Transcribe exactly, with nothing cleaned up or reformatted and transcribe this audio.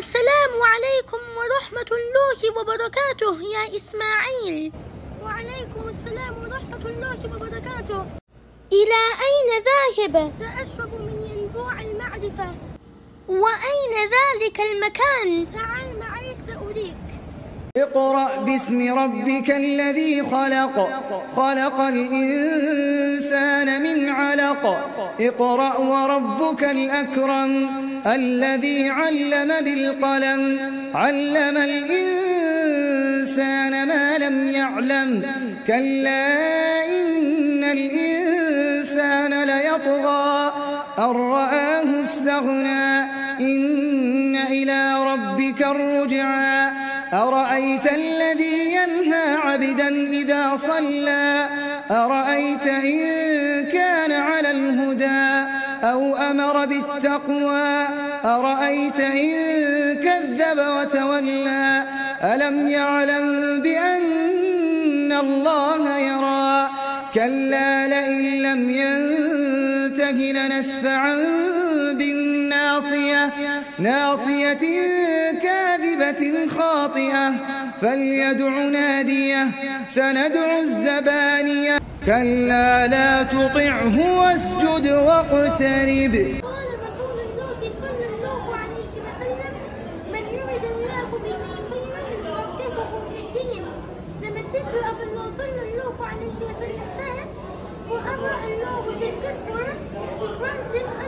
السلام عليكم ورحمة الله وبركاته يا إسماعيل. وعليكم السلام ورحمة الله وبركاته. إلى أين ذاهب؟ سأشرب من ينبوع المعرفة. وأين ذلك المكان؟ تعال معي سأريك. اقرأ باسم ربك الذي خلق خلق الإنسان من علق اقرأ وربك الأكرم الذي علم بالقلم علم الإنسان ما لم يعلم كلا إن الإنسان ليطغى أن رآه استغنى إن إلى ربك الرجعى أرأيت الذي ينهى عبدا إذا صلى أرأيت إن كان على الهدى أو أمر بالتقوى أرأيت إن كذب وتولى ألم يعلم بأن الله يرى كلا لئن لم ينته لنسفعا بالناصية ناصية كاذبة خاطئة فليدع ناديه سندع الزبانية كلا لا تطعه واسجد واقترب. قال رسول الله صلى الله عليه وسلم من يرد الله به خيرا يفقهه في الدين. The messenger of Allah صلى الله عليه وسلم said, whoever Allah wishes good for, He grants him